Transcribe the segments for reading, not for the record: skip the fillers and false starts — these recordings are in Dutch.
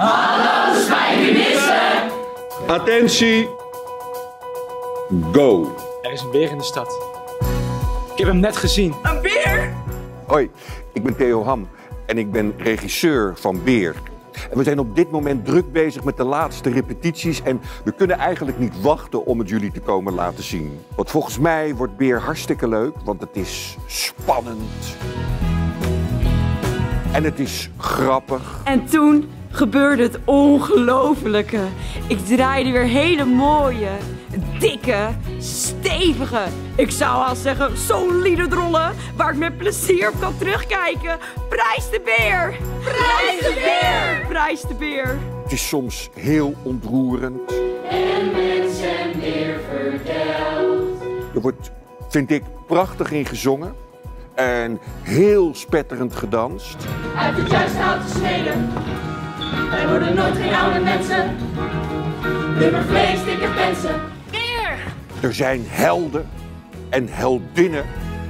Hallo Spijkenissen! Attentie, go! Er is een beer in de stad. Ik heb hem net gezien. Een beer? Hoi, ik ben Theo Ham en ik ben regisseur van Beer. En we zijn op dit moment druk bezig met de laatste repetities en we kunnen eigenlijk niet wachten om het jullie te komen laten zien. Want volgens mij wordt Beer hartstikke leuk, want het is spannend. En het is grappig. En toen gebeurde het ongelofelijke. Ik draaide weer hele mooie, dikke, stevige, ik zou al zeggen solide drollen, waar ik met plezier op kan terugkijken. Prijs de beer! Prijs de beer! Prijs de beer! Het is soms heel ontroerend. En mensen meer verteld. Er wordt, vind ik, prachtig in gezongen en heel spetterend gedanst. Uit het juiste hout gesneden. Wij worden nooit geen oude mensen. Nummer vlees, dikke pensen. Beer! Er zijn helden en heldinnen.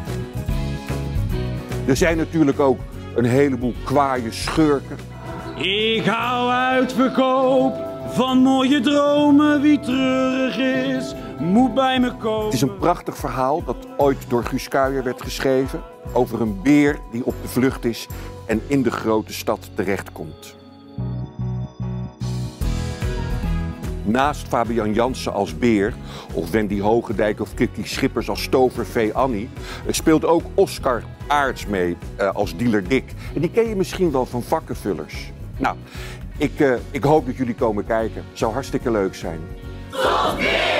Er zijn natuurlijk ook een heleboel kwaaie schurken. Ik hou uitverkoop van mooie dromen. Wie treurig is, moet bij me komen. Het is een prachtig verhaal dat ooit door Guus Kuijer werd geschreven over een beer die op de vlucht is en in de grote stad terechtkomt. Naast Fabian Jansen als Beer, of Wendy Hogendijk of Kitty Schippers als Tovervee Annie, speelt ook Oscar Aerts mee als dealer Dick. En die ken je misschien wel van Vakkenvullers. Nou, ik hoop dat jullie komen kijken. Zou hartstikke leuk zijn. Tot weer!